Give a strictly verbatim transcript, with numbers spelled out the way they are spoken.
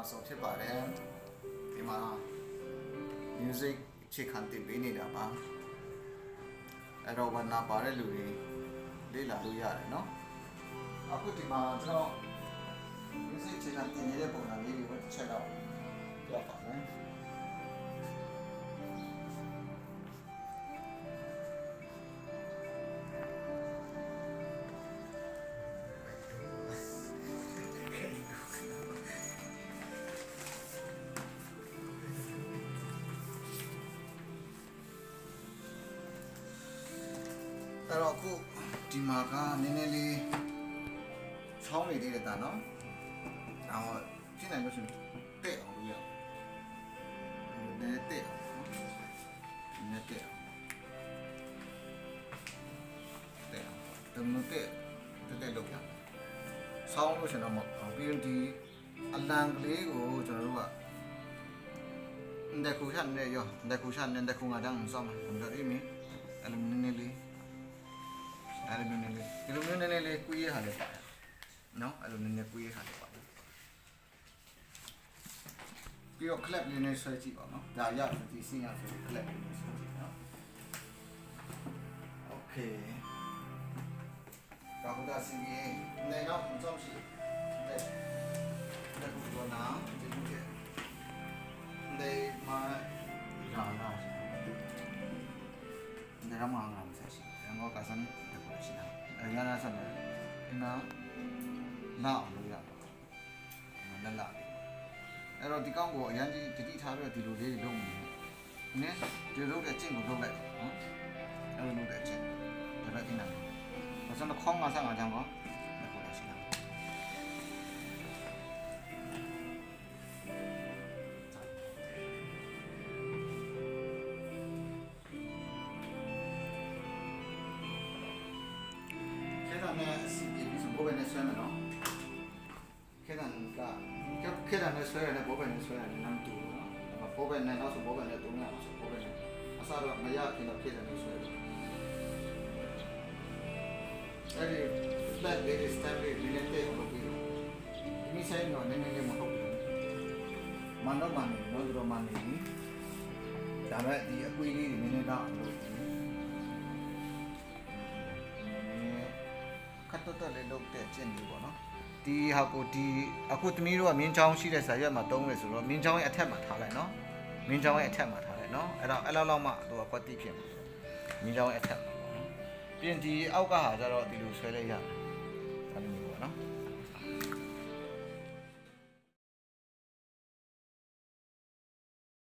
ဆိုဖြစ်ပါတယ်ဒီမှာ music ချစ်ခံတင်ပေးနေတာပါအဲ့တော့ဝန်နာပါတဲ့လူတွေလေ့လာလို့ရတယ်เนาะအခုဒီမှာကျွန်တော် music ချစ်ခံတင်နေတဲ့ပုံစံလေးကိုချက်တော့ပြပါမယ်အဲ့တော့အခုဒီမှာကနည်းနည်းလေးချောင်းနေသေးတယ်တာနော်အော်ဖြစ်နိုင်လို့ရှိရင်တဲ့အောင်လို့ရအောင်နည်းတဲ့အောင်နည်းတဲ့အောင်တဲ့အောင်တမန်တဲ့တဲ့လောက်ရဆောင်းလို့ရှိရင်တော့ပြီးရင်ဒီအလံကလေးကိုကျွန်တော်တို့ကတက်ခုချန်နေရောတက်ခုချန်နေတက်ခုငါတောင်းစောင်းမှာကျွန်တော်ဒီမီအဲ့လိုနည်းနည်းလေးအဲ့လိုနည်းနည်းလေးဒီလိုမျိုးနည်းနည်းလေးကွေးရဟာလေးပါနော်အဲ့လိုနည်းနည်းကွေးရဟာလေးပါပြီးတော့ clap လေးနဲ့ဆွဲကြည့်ပါနော်ဒါရဒီစင်းရဆို clap လေးနဲ့ဆွဲကြည့်နော် okay ဒါကဒါစီးရင်နေတော့ကြောက်ရှိတဲ့ဒါကတော့နာဒီလိုကျနေမှာရာနာနေရာမှာငါမဆက်ရှိငါကစမ်းတယ်ကိုရှိတာအရာနာဆက်တယ်ဒီမှာနာအောင်လို့ရတော့လက်လာလေးအဲ့တော့ဒီကောင်းကိုအရင်ကြီးတတိထားပြီးတော့ဒီလိုလေးတွေလုပ်မယ်နည်းဒီလိုတဲ့အကျင့်ကိုလုပ်လိုက်နော်အဲ့လိုလုပ်တဲ့အကျင့်ဒါပဲဒီနာဘာစမ်းခေါင်းငါဆက်ငါကြောင်းပေါ့ဒါကိုလည်းရှိတာနဲ့စီပီဆိုဘောပဲနဲ့ဆွဲမယ်နော်ခဲတန်ကခဲတန်နဲ့ဆွဲရတယ်ဘောပဲနဲ့ဆွဲရတယ်နမ်းတူနော်ဘောပဲနဲ့တော့ဆိုဘောပဲနဲ့တုံးရအောင်ဆိုဘောပဲနဲ့အစားတော့မရခင်တော့ခဲတန်နဲ့ဆွဲတယ်အဲ့ဒီ flat rate stamp rate နည်းနည်းတဲ့လို့ပြီးတော့ဒီမိဆိုင်တော့နည်းနည်းလေးမဟုတ်ဘူးမန်တော့မန်နေနော်တို့မန်နေဒါပေမဲ့ဒီအကွေးလေးတွေနည်းနည်းတော့လို့ခတ်တော့လေးလုပ်တဲ့ကျင့်လေးပေါ့နော်ဒီဟာကိုဒီအခုသမီးတို့ကမြင်းချောင်းရှိတဲ့ဇာရွက်မှာတုံးမယ်ဆိုတော့မြင်းချောင်းရဲ့အထက်မှာထားလိုက်နော်မြင်းချောင်းရဲ့အထက်မှာထားလိုက်နော်အဲ့တော့အဲ့လောက်လောက်မှသူကကွက်တိဖြစ်မှာမြင်းချောင်းရဲ့အထက်မှာပေါ့နော်ပြီးရင်ဒီအောက်ကဟာကျတော့ဒီလိုဆွဲလိုက်ရတယ်ဒါလိုမျိုးပေါ့နော်